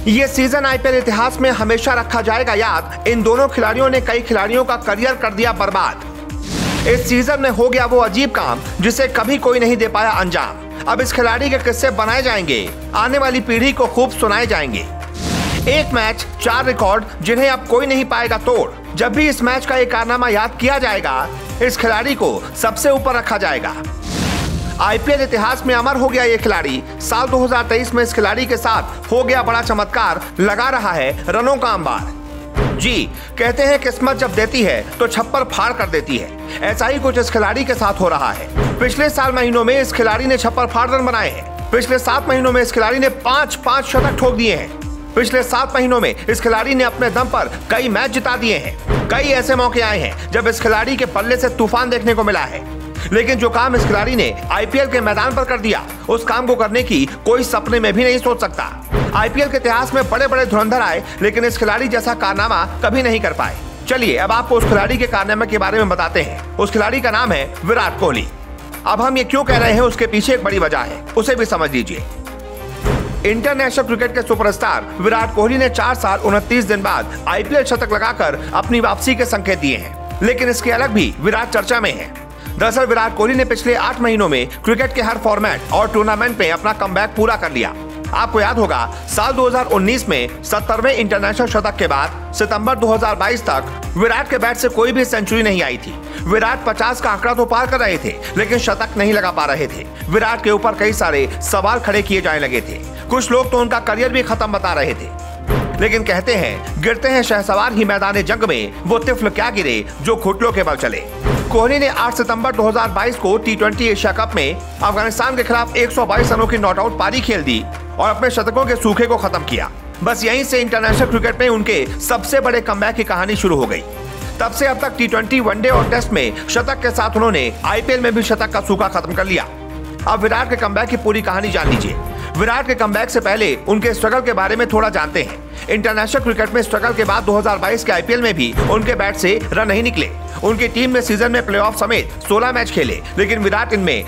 ये season IPL इतिहास में हमेशा रखा जाएगा याद। इन दोनों खिलाड़ियों ने कई खिलाड़ियों का करियर कर दिया बर्बाद। इस सीजन में हो गया वो अजीब काम जिसे कभी कोई नहीं दे पाया अंजाम। अब इस खिलाड़ी के किस्से बनाए जाएंगे, आने वाली पीढ़ी को खूब सुनाए जाएंगे। एक मैच, 4 रिकॉर्ड जिन्हें अब कोई नहीं पाएगा तोड़। जब भी इस मैच का एक कारनामा याद किया जाएगा, इस खिलाड़ी को सबसे ऊपर रखा जाएगा। आईपीएल इतिहास में अमर हो गया ये खिलाड़ी। साल 2023 में इस खिलाड़ी के साथ हो गया बड़ा चमत्कार, लगा रहा है रनों का अंबार। जी, कहते हैं किस्मत जब देती है तो छप्पर फाड़ कर देती है। ऐसा ही कुछ इस खिलाड़ी के साथ हो रहा है। पिछले 7 महीनों में इस खिलाड़ी ने छप्पर फाड़ रन बनाए हैं। पिछले 7 महीनों में इस खिलाड़ी ने 5 शतक ठोक दिए हैं। पिछले 7 महीनों में इस खिलाड़ी ने अपने दम पर कई मैच जिता दिए हैं। कई ऐसे मौके आए हैं जब इस खिलाड़ी के पल्ले से तूफान देखने को मिला है। लेकिन जो काम इस खिलाड़ी ने आईपीएल के मैदान पर कर दिया, उस काम को करने की कोई सपने में भी नहीं सोच सकता। आईपीएल के इतिहास में बड़े बड़े धुरंधर आए, लेकिन इस खिलाड़ी जैसा कारनामा कभी नहीं कर पाए। चलिए अब आपको उस खिलाड़ी के कारनामे के बारे में बताते हैं। उस खिलाड़ी का नाम है विराट कोहली। अब हम ये क्यों कह रहे हैं, उसके पीछे एक बड़ी वजह है, उसे भी समझ लीजिए। इंटरनेशनल क्रिकेट के सुपरस्टार विराट कोहली ने 4 साल 29 दिन बाद आईपीएल शतक लगाकर अपनी वापसी के संकेत दिए हैं। लेकिन इसके अलग भी विराट चर्चा में है। दरअसल विराट कोहली ने पिछले 8 महीनों में क्रिकेट के हर फॉर्मेट और टूर्नामेंट में अपना कमबैक पूरा कर लिया। आपको याद होगा, साल 2019 में 70वें इंटरनेशनल शतक के बाद सितंबर 2022 तक विराट के बैट से कोई भी सेंचुरी नहीं आई थी। विराट 50 का आंकड़ा तो पार कर रहे थे, लेकिन शतक नहीं लगा पा रहे थे। विराट के ऊपर कई सारे सवाल खड़े किए जाने लगे थे। कुछ लोग तो उनका करियर भी खत्म बता रहे थे। लेकिन कहते हैं गिरते हैं शहसवार ही मैदान जंग में, वो तिफल क्या गिरे जो घुटनों के बल चले। कोहली ने 8 सितंबर 2022 को T20 एशिया कप में अफगानिस्तान के खिलाफ 122 रनों की नॉट आउट पारी खेल दी और अपने शतकों के सूखे को खत्म किया। बस यहीं से इंटरनेशनल क्रिकेट में उनके सबसे बड़े कमबैक की कहानी शुरू हो गई। तब से अब तक T20, वनडे और टेस्ट में शतक के साथ उन्होंने आईपीएल में भी शतक का सूखा खत्म कर लिया। अब विराट के कमबैक की पूरी कहानी जान लीजिए। विराट के कमबैक से पहले उनके स्ट्रगल के बारे में थोड़ा जानते हैं। इंटरनेशनल क्रिकेट में स्ट्रगल के बाद 2022 के आईपीएल में भी उनके बैट से रन नहीं निकले। उनकी टीम ने सीजन में प्लेऑफ समेत 16 मैच खेले, लेकिन विराट इनमें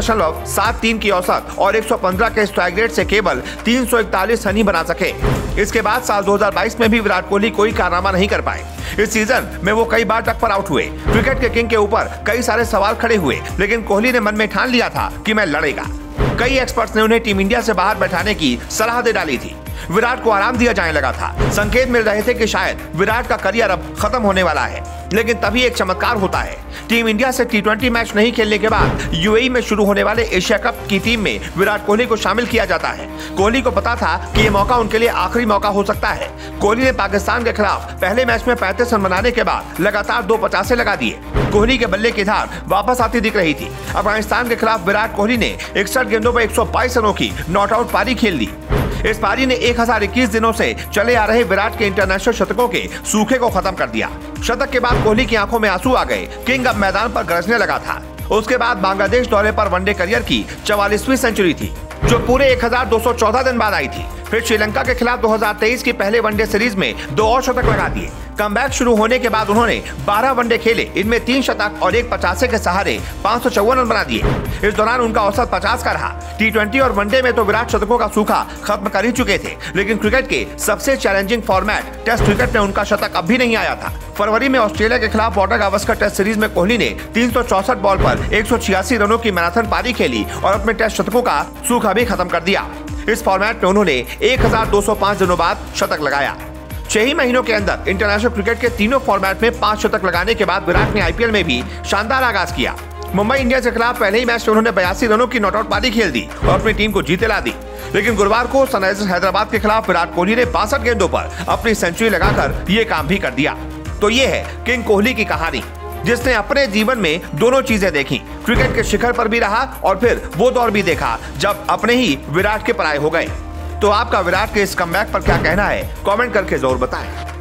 22.73 की औसत और 115 के स्ट्राइक रेट से केवल 341 रन ही बना सके। इसके बाद साल 2022 में भी विराट कोहली कोई कारनामा नहीं कर पाए। इस सीजन में वो कई बार टक पर आउट हुए। क्रिकेट के किंग के ऊपर कई सारे सवाल खड़े हुए, लेकिन कोहली ने मन में ठान लिया था कि मैं लड़ेगा। कई एक्सपर्ट्स ने उन्हें टीम इंडिया से बाहर बैठाने की सलाह दे डाली थी। विराट को आराम दिया जाने लगा था। संकेत मिल रहे थे कि शायद विराट का करियर अब खत्म होने वाला है। लेकिन तभी एक चमत्कार होता है। टीम इंडिया से T20 मैच नहीं खेलने के बाद यूएई में शुरू होने वाले एशिया कप की टीम में विराट कोहली को शामिल किया जाता है। कोहली को पता था कि ये मौका उनके लिए आखिरी मौका हो सकता है। कोहली ने पाकिस्तान के खिलाफ पहले मैच में 35 रन बनाने के बाद लगातार 2 50 लगा दिए। कोहली के बल्ले की धार वापस आती दिख रही थी। अफगानिस्तान के खिलाफ विराट कोहली ने 61 गेंदों पर 122 रनों की नॉट आउट पारी खेल दी। इस पारी ने 1021 दिनों से चले आ रहे विराट के इंटरनेशनल शतकों के सूखे को खत्म कर दिया। शतक के बाद कोहली की आंखों में आंसू आ गए। किंग अब मैदान पर गरजने लगा था। उसके बाद बांग्लादेश दौरे पर वनडे करियर की 44वीं सेंचुरी थी, जो पूरे 1214 दिन बाद आई थी। फिर श्रीलंका के खिलाफ 2023 की पहले वनडे सीरीज में 2 और शतक लगा दिए। कमबैक शुरू होने के बाद उन्होंने 12 वनडे खेले। इनमें 3 शतक और 1 50 के सहारे 554 रन बना दिए। इस दौरान उनका औसत 50 का रहा। T20 और वनडे में तो विराट शतकों का सूखा खत्म कर ही चुके थे, लेकिन क्रिकेट के सबसे चैलेंजिंग फॉर्मेट टेस्ट क्रिकेट में उनका शतक अब भी नहीं आया था। फरवरी में ऑस्ट्रेलिया के खिलाफ बॉर्डर गावस्कर टेस्ट सीरीज में कोहली ने 364 बॉल पर 186 रनों की मैराथन पारी खेली और अपने टेस्ट शतकों का सूखा भी खत्म कर दिया। इस फॉर्मेट में उन्होंने 1205 दिनों बाद शतक लगाया। 6 ही महीनों के अंदर इंटरनेशनल क्रिकेट के तीनों फॉर्मेट में 5 शतक लगाने के बाद विराट ने आईपीएल में भी शानदार आगाज किया। मुंबई इंडियंस के खिलाफ पहले ही मैच में उन्होंने 82 रनों की नॉट आउट पारी खेल दी और अपनी टीम को जीते ला दी। लेकिन गुरुवार को सनराइजर्स हैदराबाद के खिलाफ विराट कोहली ने 62 गेंदों पर अपनी सेंचुरी लगाकर ये काम भी कर दिया। तो ये है किंग कोहली की कहानी, जिसने अपने जीवन में दोनों चीजें देखी। क्रिकेट के शिखर पर भी रहा और फिर वो दौर भी देखा जब अपने ही विराट के पराये हो गए। तो आपका विराट के इस कमबैक पर क्या कहना है, कमेंट करके जरूर बताएं।